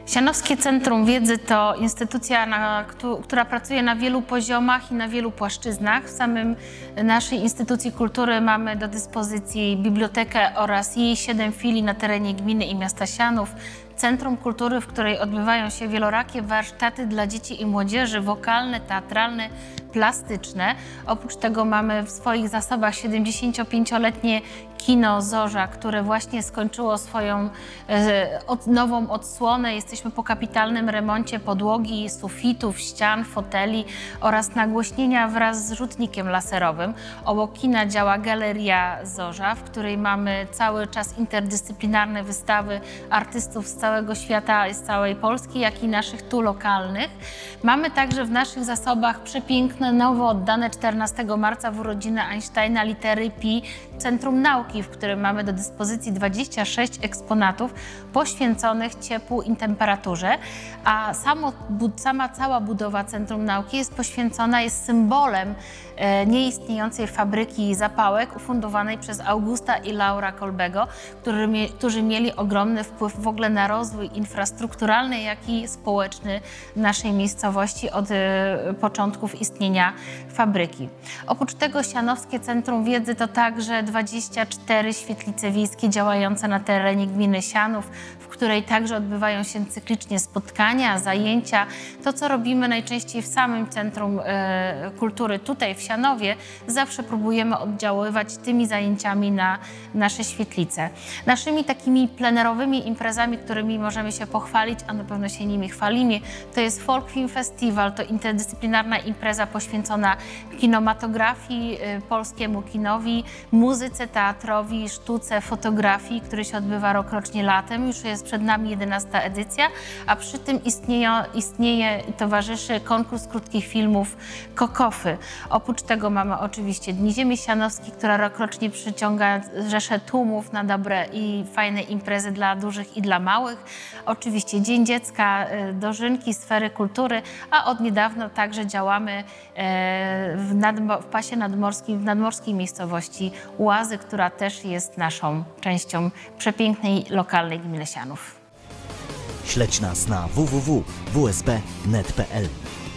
Sianowskie Centrum Wiedzy to instytucja, która pracuje na wielu poziomach i na wielu płaszczyznach. W samym naszej instytucji kultury mamy do dyspozycji bibliotekę oraz jej 7 filii na terenie gminy i miasta Sianów. Centrum Kultury, w której odbywają się wielorakie warsztaty dla dzieci i młodzieży, wokalne, teatralne, plastyczne. Oprócz tego mamy w swoich zasobach 75-letnie kino Zorza, które właśnie skończyło swoją nową odsłonę. Jesteśmy po kapitalnym remoncie podłogi, sufitów, ścian, foteli oraz nagłośnienia wraz z rzutnikiem laserowym. Obok kina działa Galeria Zorza, w której mamy cały czas interdyscyplinarne wystawy artystów z całego świata, z całej Polski, jak i naszych tu lokalnych. Mamy także w naszych zasobach przepiękne, nowo oddane 14 marca w urodziny Einsteina litery Pi Centrum Nauki, w którym mamy do dyspozycji 26 eksponatów poświęconych ciepłu i temperaturze, a sama cała budowa Centrum Nauki jest poświęcona, jest symbolem nieistniejącej fabryki zapałek ufundowanej przez Augusta i Laura Kolbego, którzy mieli ogromny wpływ w ogóle na rozwój infrastrukturalny, jak i społeczny naszej miejscowości od początków istnienia fabryki. Oprócz tego Sianowskie Centrum Wiedzy to także 24 świetlice wiejskie działające na terenie gminy Sianów, w której także odbywają się cyklicznie spotkania, zajęcia. To, co robimy najczęściej w samym Centrum Kultury tutaj w Sianowie, zawsze próbujemy oddziaływać tymi zajęciami na nasze świetlice. Naszymi takimi plenerowymi imprezami, którymi możemy się pochwalić, a na pewno się nimi chwalimy, to jest Folk Film Festival, to interdyscyplinarna impreza poświęcona kinematografii, polskiemu kinowi, muzyce, teatrowi, sztuce, fotografii, który się odbywa rokrocznie latem. Już jest przed nami 11. edycja, a przy tym istnieje i towarzyszy konkurs krótkich filmów Kokofy. Oprócz tego mamy oczywiście Dni Ziemi Sianowskiej, która rokrocznie przyciąga rzesze tłumów na dobre i fajne imprezy dla dużych i dla małych. Oczywiście Dzień Dziecka, dożynki, sfery kultury, a od niedawna także działamy w pasie nadmorskim, w nadmorskiej miejscowości Łazy, która też jest naszą częścią przepięknej lokalnej gminy Sianów. Śledź nas na www.wsb.net.pl.